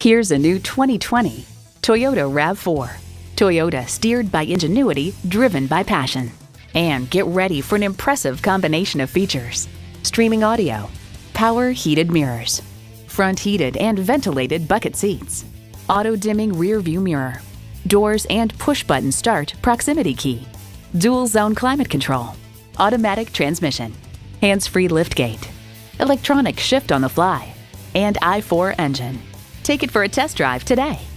Here's a new 2020 Toyota RAV4. Toyota, steered by ingenuity, driven by passion. And get ready for an impressive combination of features: streaming audio, power heated mirrors, front heated and ventilated bucket seats, auto-dimming rear view mirror, doors and push-button start proximity key, dual zone climate control, automatic transmission, hands-free liftgate, electronic shift on the fly, and i4 engine. Take it for a test drive today.